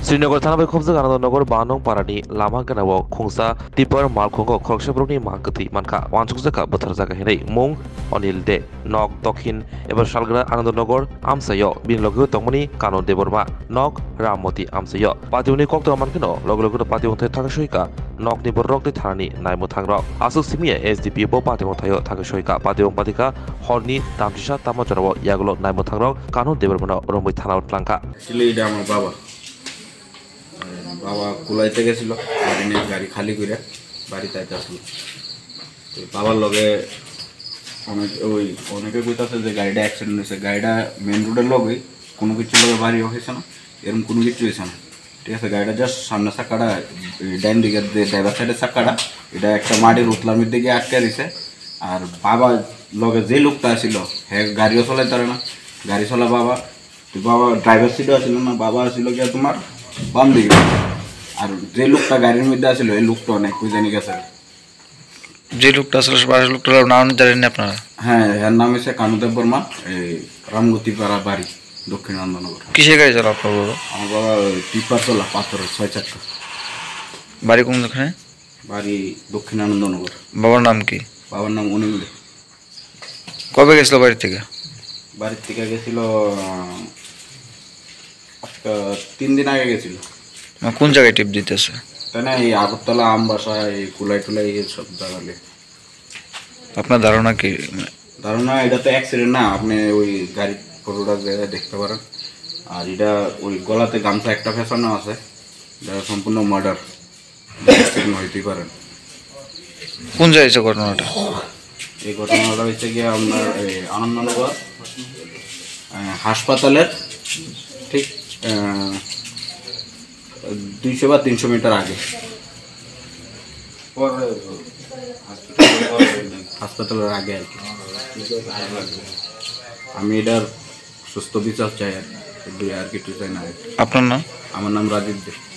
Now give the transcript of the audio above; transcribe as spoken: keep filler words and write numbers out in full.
श्रीनगर थाना खोबजों आनंदनगर बानों पारानी लामा गनाव खुंसा टिपर मालखंग खरगसापुरनि मागति मानखा वानसुकजाका बोथोर जागाहिनै मुं अनिल दे नक दक्षिण एबा सालग्रा आनंदनगर आमसायो बिनलगो तंमनि कानो देबरमा नक राममती आमसायो पातिउनि कक्ता मानखनो लगलगो पातिउन्थाय थागसयका नकनि बररकनि थानानि नायमु थांग्रक आसुक सिमिया एसडीपी बो पातिउन्थायो थागसयका पातिउं पातिका हरनि तामतिसा तामा जराव यागलो नायमु थांग्रक कानो देबरमनो रंबै थाना उतलांका सिलेइडा আমার বাবা বাবা কুলাইতে গেছিল গাড়ি নিয়ে গাড়ি খালি করে বাড়িতে আইতে আসলো তো বাবার লগে অনেক ওই অনেকে কইতাছে যে গাড়িটা অ্যাক্সিডেন্ট হয়েছে গাড়িটা মেন রোডের লগে কোনো কিছু লগে বাড়ি হয়েছে না এরকম কোনো কিছু হয়েছে না ঠিক আছে গাড়িটা জাস্ট সামনে চাকাটা ডাইন দিকের যে ড্রাইভার সাইডের চাকাটা এটা একটা মাটির উতলামির দিকে আটকে দিছে আর বাবা লগে যে লোকটা আসছিল হ্যাঁ গাড়িও চলাইতে পারে না গাড়ি চলা বাবা তো বাবা ড্রাইভার সিটও আসছিল না বাবা আসছিল কি তোমার বাম দিকে আর যে লোকটা গাড়ির মধ্যে আসছিল এই লোকটা অনেক কই জানি গেছে যে লোকটা আসলে বাড়ির লোকটার নাম জানেন আপনারা হ্যাঁ এর নাম হচ্ছে কানুদেব বর্মা এই রামগতি পাড়া বাড়ি দক্ষিণ আনন্দনগর কিসের গাড়ি চালা আপনার বাবা আমার বাবা টিপার তোলা পাথর ছয় চারটা বাড়ি কোন দোকানে বাড়ি দক্ষিণ আনন্দনগর বাবার নাম কি বাবার নাম অনিল দে কবে গেছিল বাড়ি থেকে বাড়ির থেকে গেছিল আজকে তিন দিন আগে গেছিল কোন জায়গায় টিপ দিতেছে তাই না এই আগরতলা আমবাসা এই কুলাই টুলাই এই সব জায়গালে আপনার ধারণা কি ধারণা এটা তো অ্যাক্সিডেন্ট না আপনি ওই গাড়ি ফটোটা দেখতে পারেন আর এটা ওই গলাতে গামছা একটা ফেসানো আছে এটা সম্পূর্ণ মার্ডার অ্যাক্সিডেন্ট হইতেই পারেন কোন জায়গায় ঘটনাটা এই ঘটনাটা হচ্ছে গিয়ে আপনার এই আনন্দনগর হাসপাতালের ঠিক দুইশো বা তিনশো মিটার আগে হাসপাতালের আগে আর কি আমি এটার সুস্থ বিচার চাই আর দুই আর কিছু চাই না। আপনার নাম? আমার নাম রাজীব দে।